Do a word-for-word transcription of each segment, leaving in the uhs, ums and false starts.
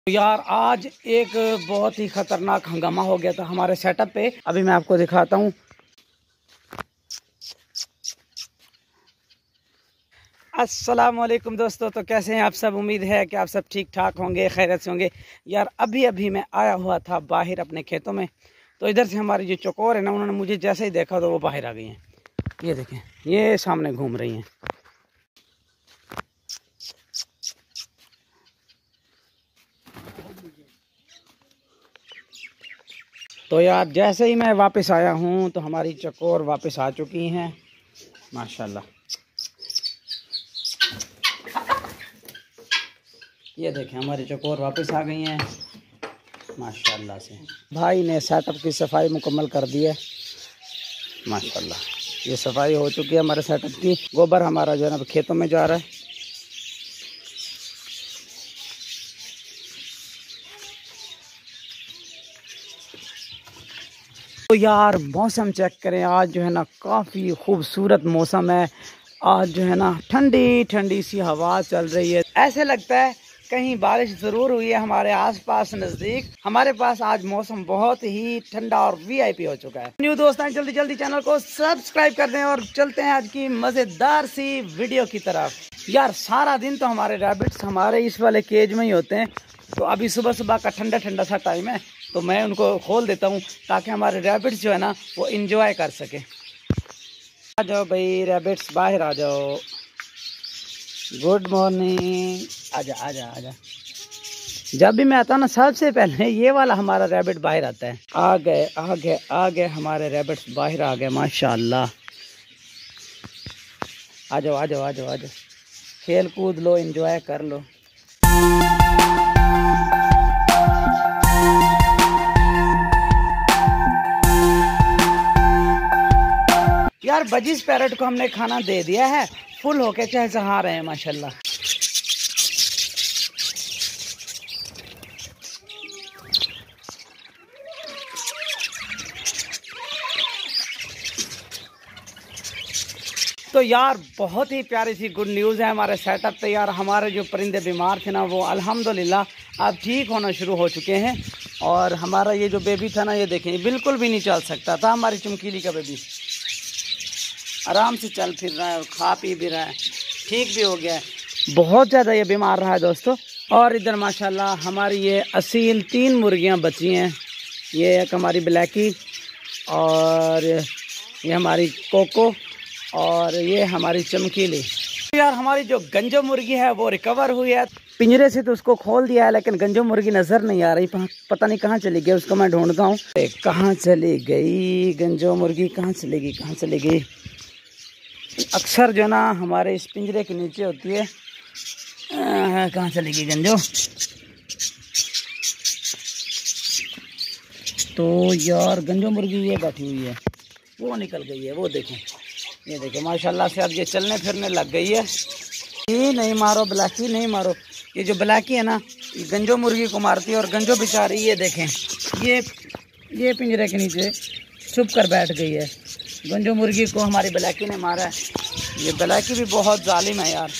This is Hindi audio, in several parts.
यार आज एक बहुत ही खतरनाक हंगामा हो गया था हमारे सेटअप पे। अभी मैं आपको दिखाता हूँ। अस्सलाम वालेकुम दोस्तों, तो कैसे हैं आप सब। उम्मीद है कि आप सब ठीक ठाक होंगे, खैरियत से होंगे। यार अभी अभी मैं आया हुआ था बाहर अपने खेतों में, तो इधर से हमारी जो चकोर है ना, उन्होंने मुझे जैसे ही देखा तो वो बाहर आ गई हैं। ये देखें, ये सामने घूम रही हैं। तो यार जैसे ही मैं वापस आया हूँ तो हमारी चकोर वापस आ चुकी हैं माशाल्लाह। ये देखें, हमारी चकोर वापस आ गई हैं माशाल्लाह से। भाई ने सेटअप की सफाई मुकम्मल कर दी है माशाल्लाह। ये सफाई हो चुकी है हमारे सेटअप की। गोबर हमारा जो है ना खेतों में जा रहा है। तो यार मौसम चेक करें, आज जो है ना काफ़ी खूबसूरत मौसम है। आज जो है ना ठंडी ठंडी सी हवा चल रही है। ऐसे लगता है कहीं बारिश ज़रूर हुई है हमारे आसपास नज़दीक। हमारे पास आज मौसम बहुत ही ठंडा और वीआईपी हो चुका है। न्यू दोस्त हैं, जल्दी जल्दी चैनल को सब्सक्राइब कर दें और चलते हैं आज की मज़ेदार सी वीडियो की तरफ। यार सारा दिन तो हमारे रैबिट्स हमारे इस वाले केज में ही होते हैं। तो अभी सुबह सुबह का ठंडा ठंडा सा टाइम है, तो मैं उनको खोल देता हूँ ताकि हमारे रैबिट्स जो है ना वो इंजॉय कर सके। आ जाओ भाई रैबिट्स, बाहर आ जाओ। Good morning. आजा आजा आजा। जब भी मैं आता हूँ ना, सबसे पहले ये वाला हमारा रैबिट बाहर आता है। आ गए आ गए आ गए हमारे रैबिट्स बाहर आ गए माशाल्लाह। आ जाओ आ जाओ आ जाओ आ जाओ, खेल कूद लो, इंजॉय कर लो। यार बजिस पैरट को हमने खाना दे दिया है, फुल होके चहचहा रहे हैं माशाल्लाह। तो यार बहुत ही प्यारी सी गुड न्यूज़ है हमारे सेटअप पे। यार हमारे जो परिंदे बीमार थे ना, वो अल्हम्दुलिल्लाह अब ठीक होना शुरू हो चुके हैं। और हमारा ये जो बेबी था ना, ये देखें बिल्कुल भी नहीं चल सकता था। हमारी चमकीली का बेबी आराम से चल फिर रहा है और खा पी भी रहा है, ठीक भी हो गया है। बहुत ज़्यादा ये बीमार रहा है दोस्तों। और इधर माशाल्लाह हमारी ये असील तीन मुर्गियां बची हैं। ये एक हमारी ब्लैकी, और ये हमारी कोको, और ये हमारी चमकीली। यार हमारी जो गंजो मुर्गी है वो रिकवर हुई है। पिंजरे से तो उसको खोल दिया है, लेकिन गंजो मुर्गी नज़र नहीं आ रही। पता नहीं कहाँ चली गई, उसको मैं ढूंढता हूँ। कहाँ चली गई गंजो मुर्गी, कहाँ चली गई कहाँ चली गई। अक्सर जो ना हमारे इस पिंजरे के नीचे होती है। कहाँ चली गई गंजो। तो यार गंजो मुर्गी ये बैठी हुई है, वो निकल गई है। वो देखें, ये देखें माशाल्लाह से अब ये चलने फिरने लग गई है। ये नहीं मारो ब्लैकी, नहीं मारो। ये जो ब्लैकी है ना, ये गंजो मुर्गी को मारती है। और गंजो बेचारी ये देखें, ये ये पिंजरे के नीचे छुप कर बैठ गई है। गंजो मुर्गी को हमारी ब्लैकी ने मारा है। ये ब्लैकी भी बहुत जालिम है यार।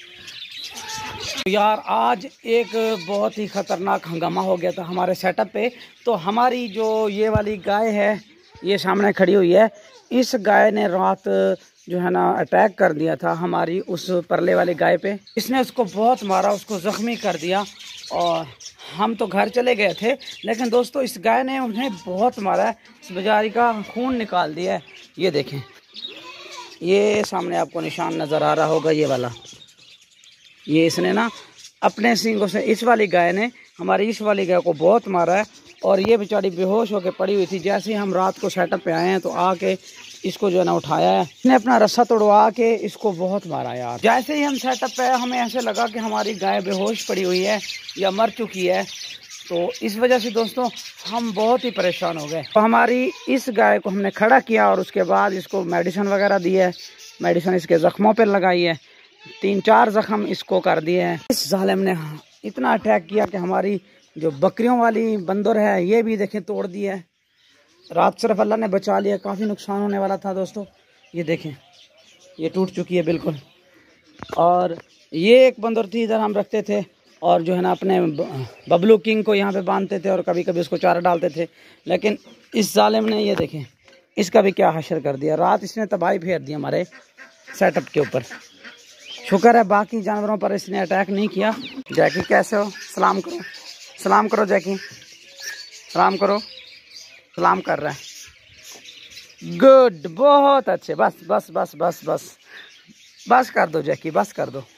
यार आज एक बहुत ही ख़तरनाक हंगामा हो गया था हमारे सेटअप पे। तो हमारी जो ये वाली गाय है, ये सामने खड़ी हुई है, इस गाय ने रात जो है ना अटैक कर दिया था हमारी उस परले वाली गाय पे। इसने उसको बहुत मारा, उसको ज़ख्मी कर दिया। और हम तो घर चले गए थे, लेकिन दोस्तों इस गाय ने उन्हें बहुत मारा है। इस बेचारी का खून निकाल दिया है। ये देखें, ये सामने आपको निशान नज़र आ रहा होगा, ये वाला। ये इसने ना अपने सींगों से, इस वाली गाय ने हमारी इस वाली गाय को बहुत मारा है। और ये बेचारी बेहोश होकर पड़ी हुई थी। जैसे ही हम रात को सेटअप पे आए हैं तो आके इसको जो है ना उठाया है। इसने अपना रस्सा तोड़वा के इसको बहुत मारा यार। जैसे ही हम सेटअप पे आए, हमें ऐसे लगा कि हमारी गाय बेहोश पड़ी हुई है या मर चुकी है। तो इस वजह से दोस्तों हम बहुत ही परेशान हो गए। तो हमारी इस गाय को हमने खड़ा किया और उसके बाद इसको मेडिसिन वगैरह दी है। मेडिसिन इसके ज़ख्मों पर लगाई है, तीन चार ज़ख्म इसको कर दिए हैं। इस जालिम ने इतना अटैक किया कि हमारी जो बकरियों वाली बंदर है ये भी देखें तोड़ दी है। रात सिर्फ अल्लाह ने बचा लिया, काफ़ी नुकसान होने वाला था दोस्तों। ये देखें, ये टूट चुकी है बिल्कुल। और ये एक बंदर थी, इधर हम रखते थे, और जो है ना अपने बबलू किंग को यहाँ पे बांधते थे और कभी कभी उसको चारा डालते थे। लेकिन इस जालिम ने ये देखें इसका भी क्या हशर कर दिया। रात इसने तबाही फेर दी हमारे सेटअप के ऊपर। शुक्र है बाकी जानवरों पर इसने अटैक नहीं किया। जैकी कैसे हो? सलाम करो, सलाम करो जैकी, सलाम करो। सलाम कर रहा है। गुड, बहुत अच्छे। बस बस बस बस बस बस कर दो जैकी, बस कर दो।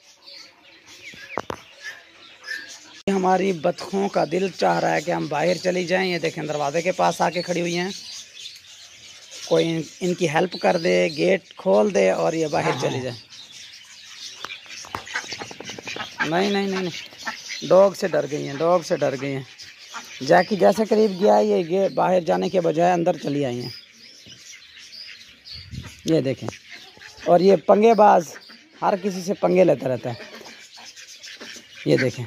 हमारी बतखों का दिल चाह रहा है कि हम बाहर चली जाएं। ये देखें दरवाजे के पास आके खड़ी हुई हैं। कोई इन, इनकी हेल्प कर दे, गेट खोल दे और ये बाहर चली जाए। नहीं नहीं नहीं नहीं, डॉग से डर गई हैं, डॉग से डर गई हैं। जैकी जैसे करीब गया ये ये बाहर जाने के बजाय अंदर चली आई हैं। ये देखें, और ये पंगेबाज हर किसी से पंगे लेता रहता है। ये देखें।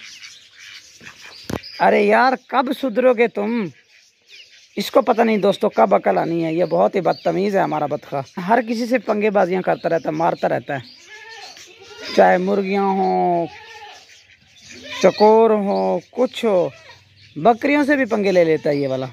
अरे यार कब सुधरोगे तुम? इसको पता नहीं दोस्तों कब अकल आनी है। ये बहुत ही बदतमीज़ है हमारा बतखा, हर किसी से पंगेबाजियां करता रहता है, मारता रहता है। चाहे मुर्गियां हो, चकोर हो, कुछ हो, बकरियों से भी पंगे ले लेता है ये वाला।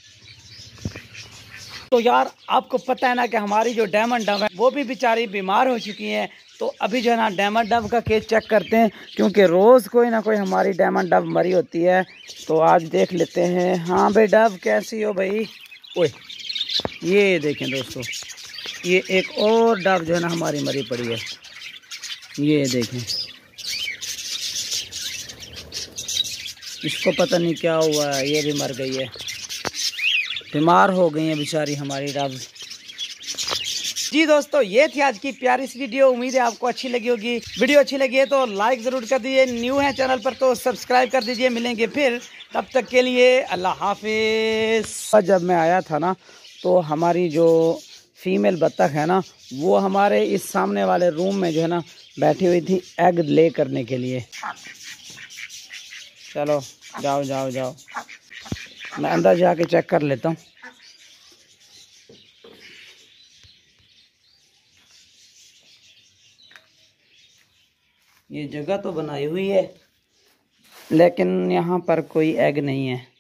तो यार आपको पता है ना कि हमारी जो डायमंड डव है वो भी बेचारी बीमार हो चुकी है। तो अभी जो है ना डायमंड डव का केस चेक करते हैं, क्योंकि रोज़ कोई ना कोई हमारी डायमंड डव मरी होती है। तो आज देख लेते हैं। हाँ भाई डव कैसी हो भाई? ओए ये देखें दोस्तों, ये एक और डव जो है ना हमारी मरी पड़ी है। ये देखें, इसको पता नहीं क्या हुआ है, ये भी मर गई है। बीमार हो गई है बेचारी हमारी डव। जी दोस्तों ये थी आज की प्यारी सी वीडियो। उम्मीद है आपको अच्छी लगी होगी। वीडियो अच्छी लगी है तो लाइक ज़रूर कर दीजिए, न्यू है चैनल पर तो सब्सक्राइब कर दीजिए। मिलेंगे फिर, तब तक के लिए अल्लाह हाफिज़। जब मैं आया था ना तो हमारी जो फीमेल बत्तख है ना वो हमारे इस सामने वाले रूम में जो है ना बैठी हुई थी एग ले करने के लिए। चलो जाओ जाओ जाओ, मैं अंदर जाके चेक कर लेता हूँ। ये जगह तो बनाई हुई है लेकिन यहाँ पर कोई एग नहीं है।